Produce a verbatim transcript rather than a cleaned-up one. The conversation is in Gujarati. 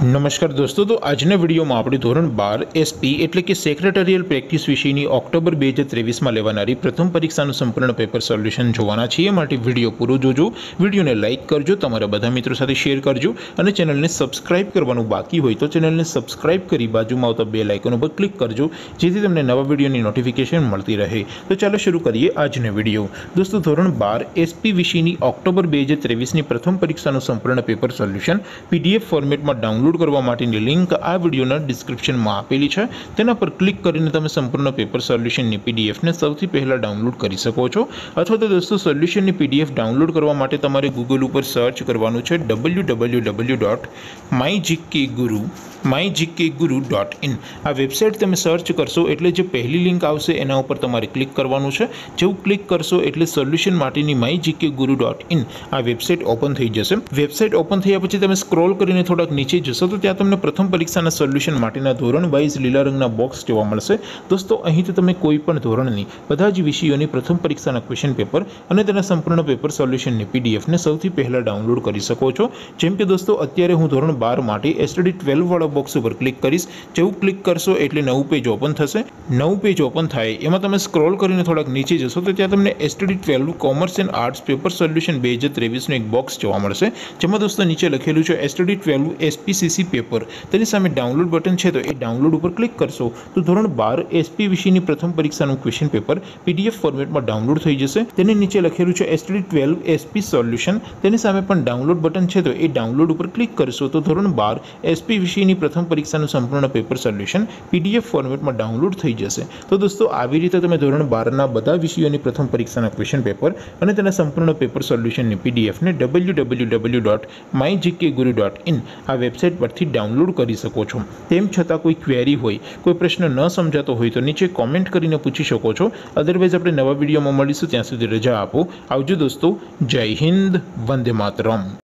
नमस्कार दोस्तों, तो આજના વિડીયોમાં આપણે ધોરણ બાર એસપી એટલે કે સેક્રેટરીયલ પ્રેક્ટિસ વિષયની ઓક્ટોબર બે હજાર ત્રેવીસમાં લેવાનારી પ્રથમ પરીક્ષાનું સંપૂર્ણ પેપર સોલ્યુશન જોવાના છીએ। માટે વિડીયો પૂરો જોજો, વિડીયોને લાઇક કરજો, તમારા બધા મિત્રો સાથે શેર કરજો અને ચેનલને સબસ્ક્રાઇબ કરવાનું બાકી હોય તો ચેનલને સબસ્ક્રાઇબ કરી બાજુમાં આવતા બેલ આઇકન ઉપર ક્લિક કરજો, જેથી તમને નવા વિડીયોની નોટિફિકેશન મળતી રહે। તો ચાલો શરૂ કરીએ આજનો વિડીયો। દોસ્તો, ધોરણ બાર એસપી વિષયની ઓક્ટોબર બે હજાર ત્રેવીસની પ્રથમ પરીક્ષાનું સંપૂર્ણ પેપર સોલ્યુશન પીડીએફ ફોર્મેટમાં ડાઉનલોડ કરવા માટેની લિંક આ વિડિયોના ડિસ્ક્રિપ્શનમાં આપેલી છે। તેના પર ક્લિક કરીને તમે સંપૂર્ણ પેપર સોલ્યુશનની પીડીએફને સૌથી પહેલા ડાઉનલોડ કરી શકો છો। અથવા તો દોસ્તો, સોલ્યુશનની પીડીએફ ડાઉનલોડ કરવા માટે તમારે ગૂગલ ઉપર સર્ચ કરવાનું છે W W W dot my GK Guru my GK Guru dot in. આ વેબસાઇટ તમે સર્ચ કરશો એટલે જે પહેલી લિંક આવશે એના ઉપર તમારે ક્લિક કરવાનું છે। જેવું ક્લિક કરશો એટલે સોલ્યુશન માટેની my GK Guru dot in આ વેબસાઇટ ઓપન થઈ જશે। વેબસાઇટ ઓપન થયા પછી તમે સ્ક્રોલ કરીને થોડાક નીચે જશો તો ત્યાં તમને પ્રથમ પરીક્ષાના સોલ્યુશન માટેના ધોરણ વાઇઝ લીલા રંગના બોક્સ જોવા મળશે। દોસ્તો, અહીંથી તમે કોઈ પણ ધોરણની બધા જ વિષયોની પ્રથમ પરીક્ષાના ક્વેશ્ચન પેપર અને તેના સંપૂર્ણ પેપર સોલ્યુશનની પીડીએફને સૌથી પહેલા ડાઉનલોડ કરી શકો છો। જેમ કે દોસ્તો, અત્યારે હું ધોરણ બાર માટે એસટીડી ટ્વેલ્વ વાળા બોક્સ ઉપર ક્લિક કરીશ। જેવું ક્લિક કરશો એટલે નવું પેજ ઓપન થશે। નવું પેજ ઓપન થાય એમાં તમે સ્ક્રોલ કરીને થોડાક નીચે જશો તો ત્યાં તમને STD twelve commerce and arts paper solution બે હજાર ત્રેવીસનું એક બોક્સ જોવા મળશે, જેમાં દોસ્તો નીચે લખેલું છે એસટીડી ટ્વેલ્વ એસપીસીસી પેપર। તેની સામે ડાઉનલોડ બટન છે, તો એ ડાઉનલોડ ઉપર ક્લિક કરશો તો ધોરણ બાર એસપી વિષયની પ્રથમ પરીક્ષાનું ક્વેશ્ચન પેપર પીડીએફ ફોર્મેટમાં ડાઉનલોડ થઈ જશે। તેની નીચે લખેલું છે એસટીડી ટ્વેલ્વ એસપી સોલ્યુશન, તેની સામે પણ ડાઉનલોડ બટન છે, તો એ ડાઉનલોડ ઉપર ક્લિક કરશો તો ધોરણ બાર એસપી વિષયની પ્રથમ પરીક્ષાનું સંપૂર્ણ પેપર સોલ્યુશન પીડીએફ ફોર્મેટમાં ડાઉનલોડ થઈ જશે। તો દોસ્તો, આવી રીતે તમે ધોરણ બારના બધા વિષયોની પ્રથમ પરીક્ષાના ક્વેશ્ચન પેપર અને તેના સંપૂર્ણ પેપર સોલ્યુશનની પીડીએફને W W W dot my GK Guru dot in આ વેબસાઇટ પરથી ડાઉનલોડ કરી શકો છો। તેમ છતાં કોઈ ક્વેરી હોય, કોઈ પ્રશ્ન ન સમજાતો હોય તો નીચે કોમેન્ટ કરીને પૂછી શકો છો। અધરવાઇઝ આપણે નવા વિડીયોમાં મળીશું, ત્યાં સુધી રજા આપો। આવજો દોસ્તો, જય હિન્દ, વંદે માતરમ।